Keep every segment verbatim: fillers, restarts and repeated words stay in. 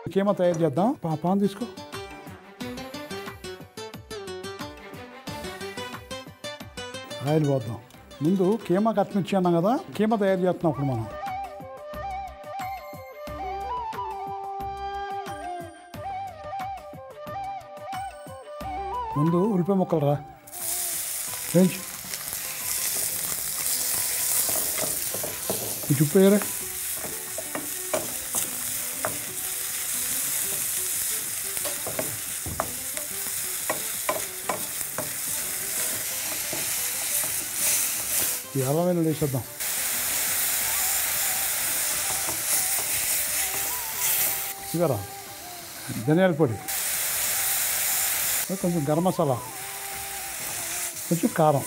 కీమా తయారు చేద్దాం. పా పాన్ తీసుకో. ఆయిల్ పోద్దాం. ముందు కీమా కట్టించి అన్నాం కదా, కీమా తయారు చేస్తున్నాం అప్పుడు మనం. ముందు ఉల్లిపాయ ముక్కలు రా వేయించు. ఇటు ఉప్పు వేయరా. ఈ అల్లం వెల్లుల్లి వేసేద్దాం. ఇవరా ధనియాల పొడి, కొంచెం గరం మసాలా, కొంచెం కారం,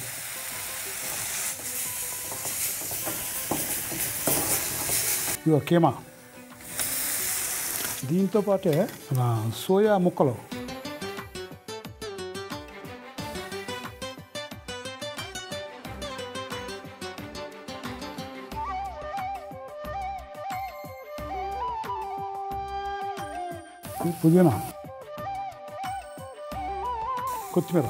ఇవో కీమా. దీంతో పాటే సోయా ముక్కలు, పుదీనా, కొత్తిమీర,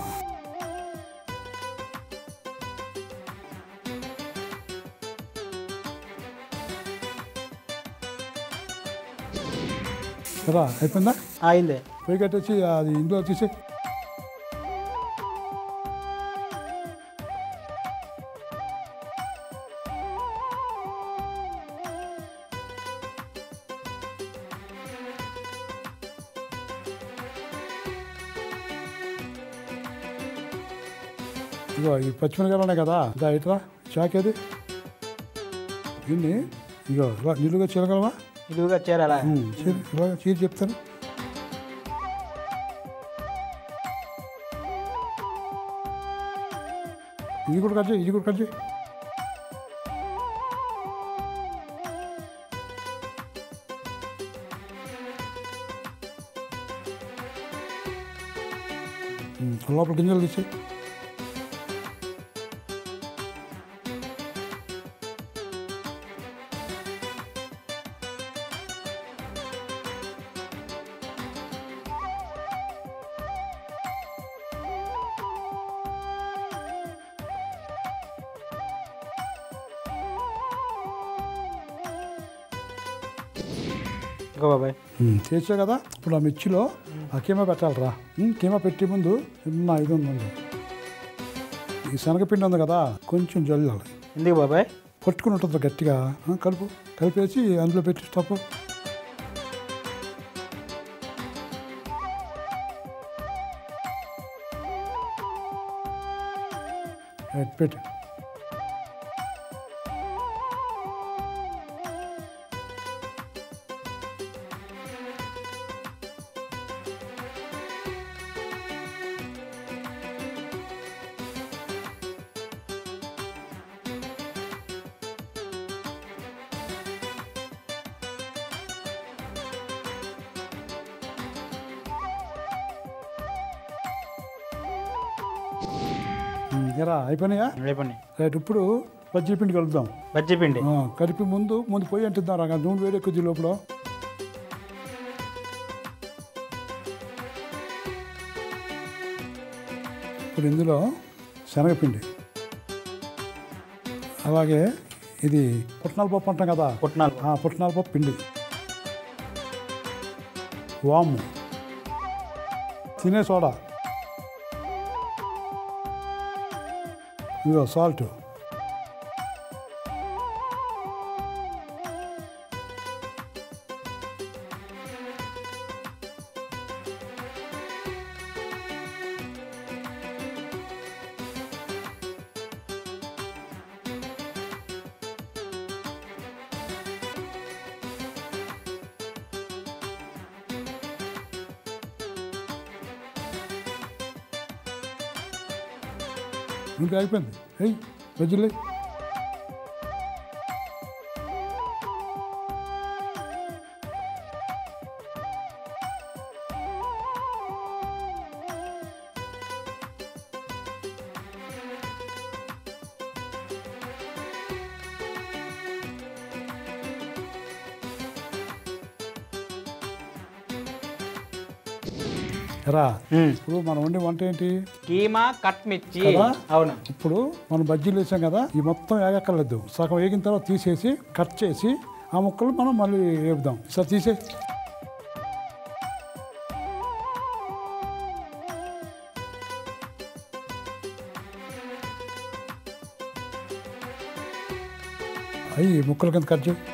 రా అయిపోయిందా? అయిందే. పొయ్యి కట్టేసి అది ఇందులో తీసి ఇగో ఈ పచ్చిమిరకాయలు ఉన్నాయి కదా, ఇదా ఇట్రా చాకేది దీన్ని ఇగో ఇలా నిలువుగా చీరగలవా? నిలువుగా చీరాలా? చీర ఇలాగ చీర చెప్తాను. ఇది కూడా కట్ చేయి, ఇది కూడా కట్ చేయి. లోపల గింజలు తీసి ఇంకా బాబాయ్ చేసా కదా. ఇప్పుడు ఆ మిర్చిలో ఆ కీమా పెట్టాలరా. కీమా పెట్టే ముందు చిన్న ఇది ఉంది, ఈ శనగపిండి ఉంది కదా, కొంచెం జల్లాలి. ఎందుకు బాబాయ్? పట్టుకుని ఉంటుంది గట్టిగా. కలుపు, కలిపేసి అందులో పెట్టి స్టప్ పెట్టి ఎరా అయిపోయినాయా? అయిపోయినాయి. రైట్, ఇప్పుడు బజ్జీ పిండి కలుపుదాం. బజ్జీ పిండి కలిపి ముందు ముందు పొయ్యి అంటిద్దాం రా, నూనె వేరే కొద్ది లోపల. ఇప్పుడు ఇందులో శనగపిండి, అలాగే ఇది పుట్నాల పప్పు అంటాం కదా, పుట్నాలు పుట్నాల పప్పు పిండి, వాము, తినే సోడా, ఇదో సాల్ట్, ఇంకా అయిపోయింది. ఏయ్ బజ్జీలే. రా ఉమ్. ఇప్పుడు మనం వండే వంట ఏంటి కీమా కట్ మిర్చి కదా? అవును. ఇప్పుడు మనం బజ్జీలు వేసాం కదా ఈ మొత్తం వేగక్కర్లేదు సగం వేగిన తర్వాత తీసేసి కట్ చేసి ఆ ముక్కలు మనం మళ్ళీ వేపుదాం సార్ తీసే అయ్యి ముక్కల కింద కట్ చేయి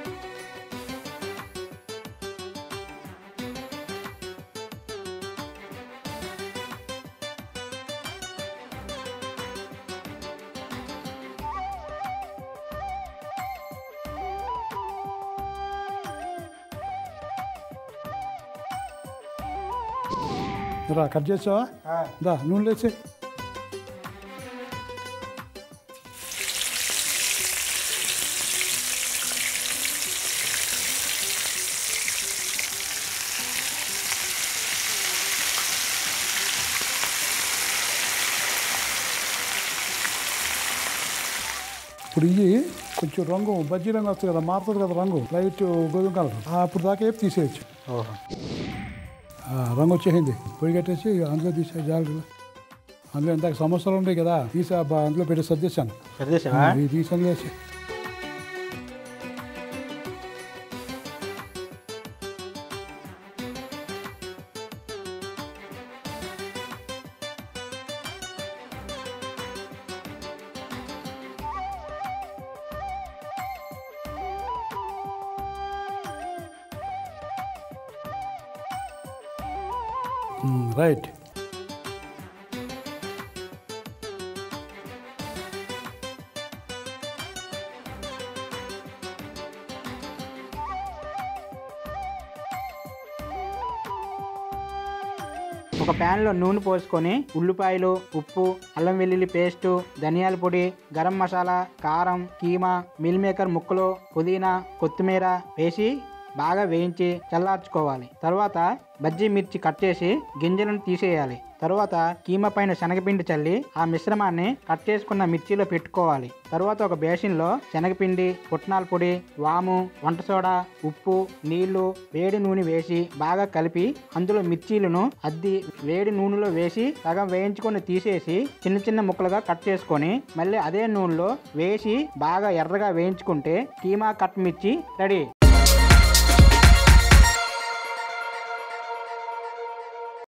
రా కట్ చేసావా దా నూనె లేచే ఇప్పుడు ఇవి కొంచెం రంగు బజ్జీ రంగు వస్తుంది కదా మారుతుంది కదా రంగు లైట్ గోధుమ కలర్ అప్పుడు దాకా ఏపు తీసేయచ్చు ఓహో. రంగు వచ్చేసింది పొయ్యి కట్టేసి అందులో తీసే జాగ్రత్తగా అందులో ఇందాక సమోసాలు ఉన్నాయి కదా తీసి ఆ బ- అందులో పెట్టి సర్దేశాను సర్దేశావా? ఇది తీసి అందులో వేసి రైట్ ఒక ప్యాన్ లో నూనె పోసుకొని ఉల్లిపాయలు, ఉప్పు, అల్లం వెల్లుల్లి పేస్టు, ధనియాల పొడి, గరం మసాలా, కారం, కీమా, మిల్ మేకర్ ముక్కలు, పుదీనా, కొత్తిమీర వేసి బాగా వేయించి చల్లార్చుకోవాలి. తర్వాత బజ్జీ మిర్చి కట్ చేసి గింజలను తీసేయాలి. తర్వాత కీమా పైన శనగపిండి చల్లి ఆ మిశ్రమాన్ని కట్ చేసుకున్న మిర్చిలో పెట్టుకోవాలి. తర్వాత ఒక బేసిన్లో శనగపిండి, పుట్నాల పొడి, వాము, వంట సోడా, ఉప్పు, నీళ్లు, వేడి నూనె వేసి బాగా కలిపి అందులో మిర్చీలను అద్ది వేడి నూనెలో వేసి సగం వేయించుకొని తీసేసి చిన్న చిన్న ముక్కలుగా కట్ చేసుకొని మళ్ళీ అదే నూనెలో వేసి బాగా ఎర్రగా వేయించుకుంటే కీమా కట్ మిర్చి రెడీ.